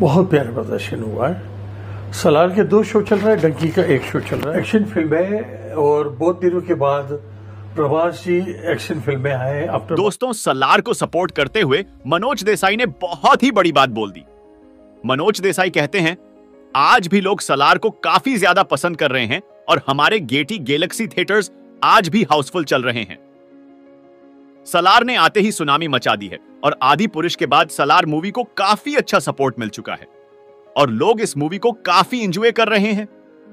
बहुत प्यारा प्रदर्शन हुआ है। सलार के 2 शो चल रहा है, डंकी का 1 शो चल रहा है। एक्शन फिल्म है और बहुत दिनों के बाद प्रभास जी एक्शन फिल्म में आए। दोस्तों, सलार को सपोर्ट करते हुए मनोज देसाई ने बहुत ही बड़ी बात बोल दी। मनोज देसाई कहते हैं, आज भी लोग सलार को काफी ज्यादा पसंद कर रहे हैं और हमारे गेटी गैलेक्सी थिएटर्स आज भी हाउसफुल चल रहे हैं। सलार ने आते ही सुनामी मचा दी है और आदि पुरुष के बाद सलार मूवी को काफी अच्छा सपोर्ट मिल चुका है और लोग इस मूवी को काफी एंजॉय कर रहे हैं।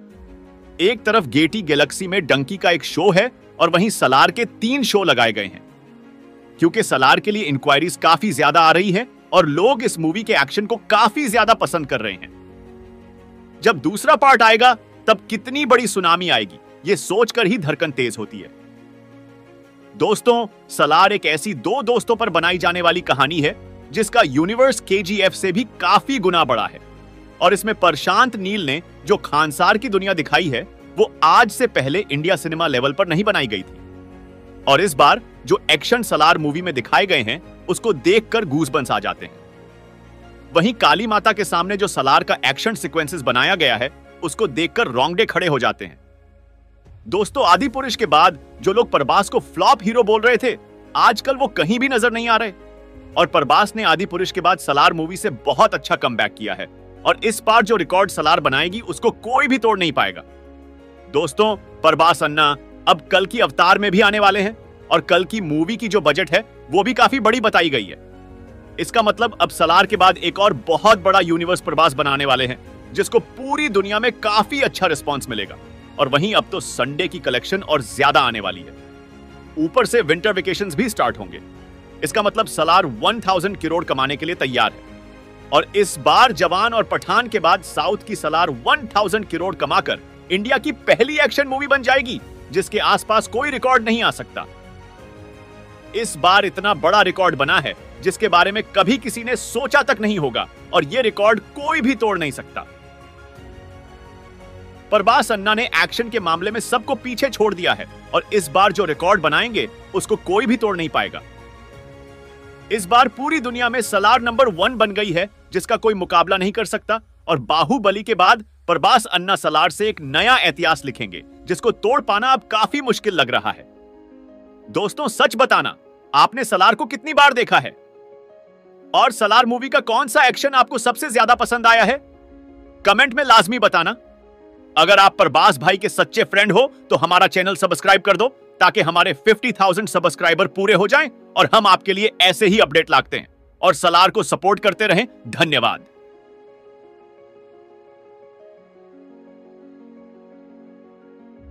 एक तरफ गेटी गैलेक्सी में डंकी का 1 शो है और वहीं सलार के 3 शो लगाए गए हैं, क्योंकि सलार के लिए इंक्वायरीज काफी ज्यादा आ रही है और लोग इस मूवी के एक्शन को काफी ज्यादा पसंद कर रहे हैं। जब दूसरा पार्ट आएगा तब कितनी बड़ी सुनामी आएगी, यह सोचकर ही धड़कन तेज होती है। दोस्तों, सलार एक ऐसी 2 दोस्तों पर बनाई जाने वाली कहानी है जिसका यूनिवर्स केजीएफ से भी काफी गुना बड़ा है और इसमें प्रशांत नील ने जो खानसार की दुनिया दिखाई है वो आज से पहले इंडिया सिनेमा लेवल पर नहीं बनाई गई थी। और इस बार जो एक्शन सलार मूवी में दिखाए गए हैं उसको देखकर गूज़बम्स आ जाते हैं। वहीं काली माता के सामने जो सलार का एक्शन सीक्वेंसेस बनाया गया है उसको देखकर रोंगटे खड़े हो जाते हैं। दोस्तों, आदि पुरुष के बाद जो लोग प्रभास को फ्लॉप हीरो बोल रहे थे, आजकल वो कहीं भी नजर नहीं आ रहे और प्रभास ने आदि पुरुष के बाद सलार मूवी से बहुत अच्छा कमबैक किया है और इस बार जो रिकॉर्ड सलार बनाएगी उसको कोई भी तोड़ नहीं पाएगा। दोस्तों, प्रभास अन्ना अब कल की अवतार में भी आने वाले हैं और कल की मूवी की जो बजट है वो भी काफी बड़ी बताई गई है। इसका मतलब अब सलार के बाद एक और बहुत बड़ा यूनिवर्स प्रभास बनाने वाले हैं जिसको पूरी दुनिया में काफी अच्छा रिस्पॉन्स मिलेगा। और वहीं अब तो संडे की कलेक्शन और ज्यादा आने वाली है, ऊपर से विंटर वेकेशंस भी स्टार्ट होंगे। इसका मतलब सलार 1000 करोड़ कमाने के लिए तैयार है और इस बार जवान और पठान के बाद साउथ की सलार 1000 करोड़ कमाकर इंडिया की पहली एक्शन मूवी बन जाएगी जिसके आसपास कोई रिकॉर्ड नहीं आ सकता। इस बार इतना बड़ा रिकॉर्ड बना है जिसके बारे में कभी किसी ने सोचा तक नहीं होगा और यह रिकॉर्ड कोई भी तोड़ नहीं सकता। प्रभास अन्ना ने एक्शन के मामले में सबको पीछे छोड़ दिया है और इस बार जो रिकॉर्ड बनाएंगे उसको कोई भी तोड़ नहीं पाएगा। इस बार पूरी दुनिया में सलार नंबर 1 बन गई है जिसका कोई मुकाबला नहीं कर सकता और बाहुबली के बाद प्रभास अन्ना सलार से एक नया इतिहास लिखेंगे जिसको तोड़ पाना अब काफी मुश्किल लग रहा है। दोस्तों, सच बताना, आपने सलार को कितनी बार देखा है और सलार मूवी का कौन सा एक्शन आपको सबसे ज्यादा पसंद आया है? कमेंट में लाजमी बताना। अगर आप प्रभास भाई के सच्चे फ्रेंड हो तो हमारा चैनल सब्सक्राइब कर दो ताकि हमारे 50,000 सब्सक्राइबर पूरे हो जाएं और हम आपके लिए ऐसे ही अपडेट लाते हैं और सलार को सपोर्ट करते रहें। धन्यवाद।